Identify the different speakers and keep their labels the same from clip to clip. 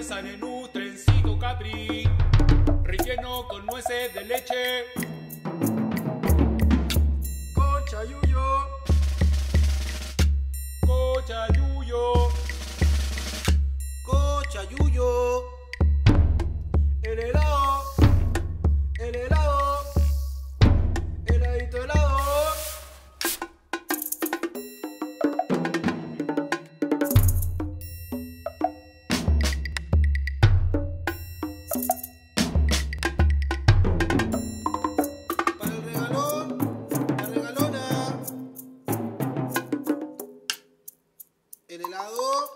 Speaker 1: Sanenú, trencito Capri, relleno con nueces de leche.
Speaker 2: Cochayuyo,
Speaker 1: Cochayuyo,
Speaker 2: cochayuyo. El helado, el helado, heladito helado. Para el regalón, la regalona. El helado.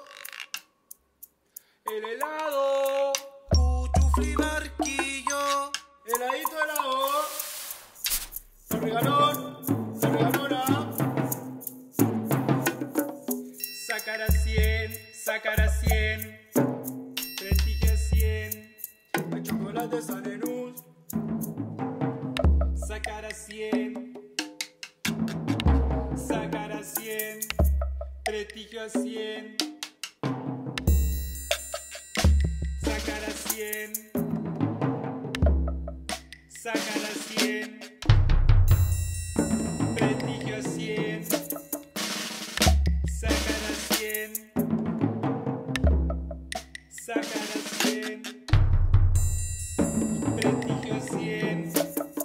Speaker 1: el helado.
Speaker 2: Cuchufli barquillo, heladito helado, el regalón, la regalona.
Speaker 1: Sacar a 100, sacar a 100, prestigio 100,
Speaker 2: El chocolate Sanenú,
Speaker 1: sacar a 100, sacar a 100, prestigio a 100, sacar a 100, sacar a 100, prestigio a 100, sacar a 100, sacar a 100, prestigio a 100.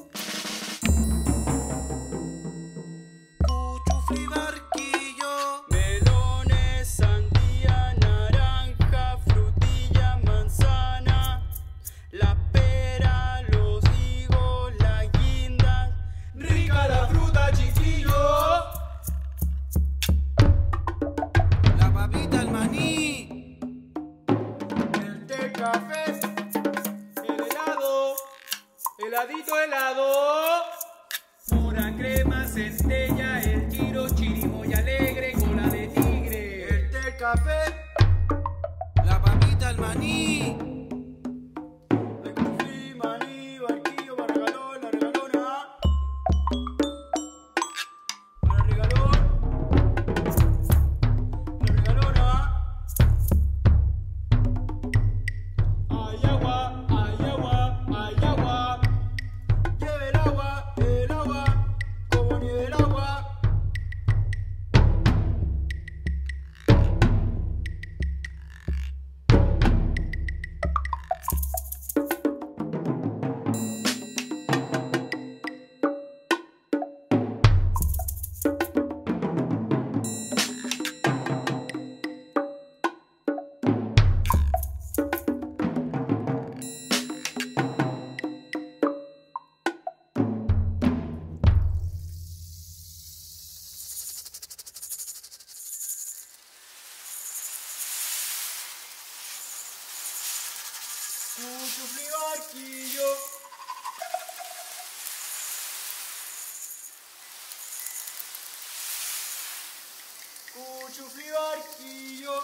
Speaker 2: cuchufli barquillo,
Speaker 1: Melones, sandía, naranja, frutilla, manzana, la pera, los higos, la guinda, rica la fruta, chiquillo.
Speaker 2: la papita, el maní,
Speaker 1: El té, café, el helado, heladito helado, mora, crema, centella, el giro, chirimoya alegre, cola de tigre.
Speaker 2: el té, el café, la papita, el maní. El cuchufli, maní, barquillo, para el regalón, la regalona. Para el regalón, la regalona.
Speaker 1: Hay agua, hay agua, hay agua.
Speaker 2: Lleve el agua, como nieve el agua.
Speaker 1: Cuchufli barquillo.
Speaker 2: Cuchufli barquillo.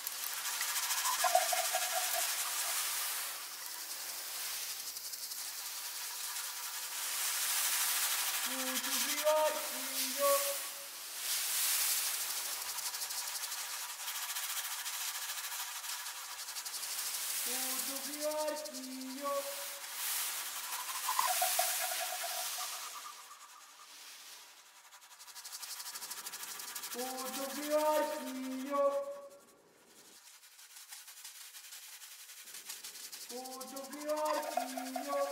Speaker 2: Cuchufli barquillo. Cuchufli barquillo. Cuchufli barquillo. Cuchufli barquillo.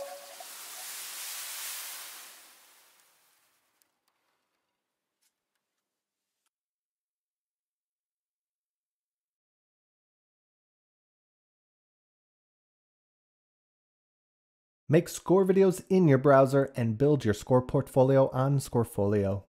Speaker 3: Make score videos in your browser and build your score portfolio on Scorefolio.